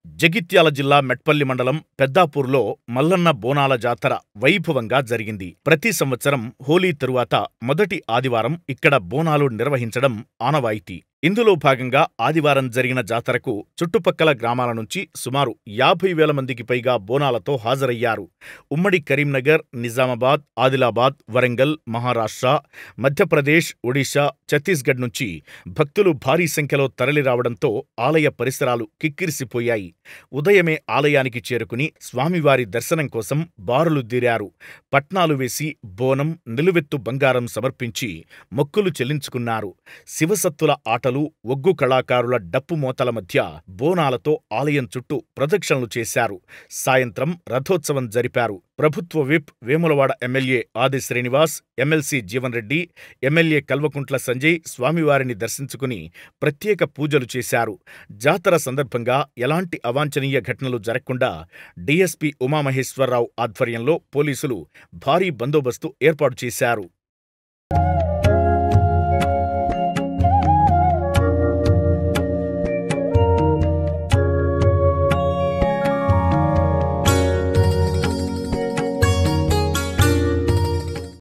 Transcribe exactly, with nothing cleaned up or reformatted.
జగిత్యాల జిల్లా మెట్పల్లి మండలం పెద్దాపూర్లో మల్లన్న బోనాల జాతర వైభవంగా జరిగింది. ప్రతి సంవత్సరం హోలీ తరువాత మొదటి ఆదివారం ఇక్కడ బోనాలు నిర్వహించడం ఆనవాయితీ. ఇందులో భాగంగా ఆదివారం జరిగిన జాతరకు చుట్టుపక్కల గ్రామాల నుంచి సుమారు యాభై వేల మందికి పైగా బోనాలతో హాజరయ్యారు. ఉమ్మడి కరీంనగర్, నిజామాబాద్, ఆదిలాబాద్, వరంగల్, మహారాష్ట్ర, మధ్యప్రదేశ్, ఒడిశా, ఛత్తీస్గఢ్ నుంచి భక్తులు భారీ సంఖ్యలో తరలిరావడంతో ఆలయ పరిసరాలు కిక్కిరిసిపోయాయి. ఉదయమే ఆలయానికి చేరుకుని స్వామివారి దర్శనం కోసం బారులు తీరారు. పట్నాలు వేసి బోనం, నిలువెత్తు బంగారం సమర్పించి మొక్కులు చెల్లించుకున్నారు. శివసత్తుల ఆటలు, ఒగ్గు కళాకారుల డప్పు మోతల మధ్య బోనాలతో ఆలయం చుట్టూ ప్రదక్షిణలు చేశారు. సాయంత్రం రథోత్సవం జరిపారు. ప్రభుత్వ whip Vemulawada MLA Aadi Srinivas, MLC Jeevan Reddy, MLA Kalvakuntla Sanjay స్వామివారిని దర్శించుకుని ప్రత్యేక పూజలు చేశారు. జాతర సందర్భంగా ఎలాంటి అవాంఛనీయ ఘటనలు జరగకుండా డీఎస్పీ ఉమామహేశ్వరరావు ఆధ్వర్యంలో పోలీసులు భారీ బందోబస్తు ఏర్పాటు చేశారు.